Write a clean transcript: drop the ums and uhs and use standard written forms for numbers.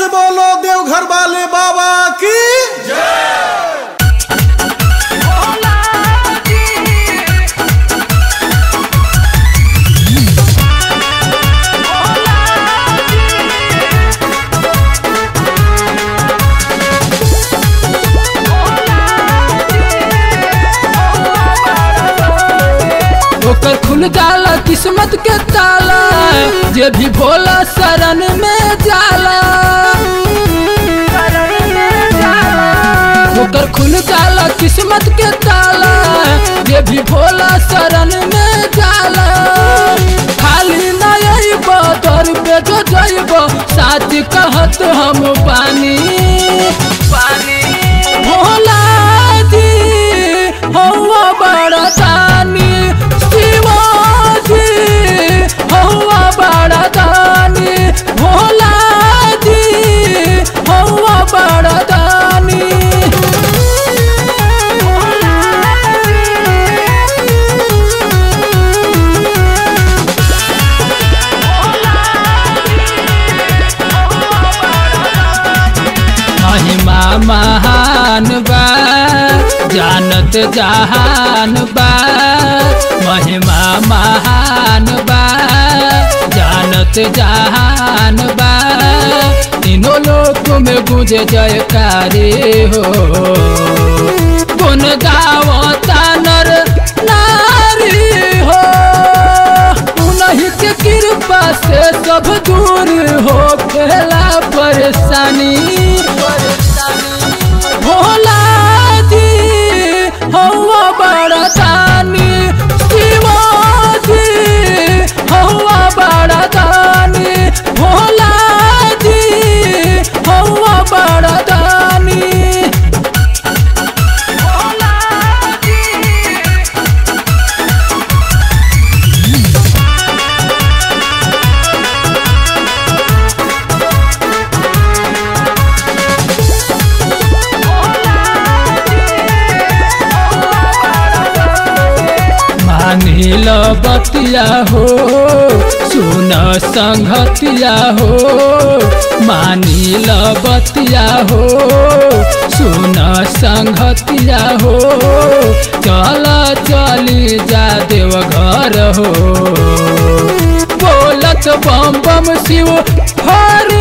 से बोलो देवघर वाले बाबा की ओकर खुल जाला किस्मत के ताला, जे भी भोला शरण में जाला। ओकर खुल जाला किस्मत के ताला, जे भी भोला शरण में जाला। खाली न अइबो दर पे जो जइबो, साच कहत हम बानी। भोला जी हौवा बड़ा दानी, बड़ा दानी। भोला जी हौवा बड़ा दानी। महिमा महान बा, जानत जहान बा। महिमा महान बा, जानत जहान बा। तीनों लोक में गुंजे जयकारे हो। गुन गावता नर नारी हो, उन्हीं के कृपा से सब दूर हो फैला परेशानी। भोला जी हौवा बड़ा दानी, शिवा जी हौवा बड़ा दानी। भोला जी हौवा बड़ा दानी। मानिल बतिया हो, सुन संगतिया हो। मानिल बतिया हो, सुन संगतिया हो। चल चली जा देवघर हो, बोलत बम बम शिव हर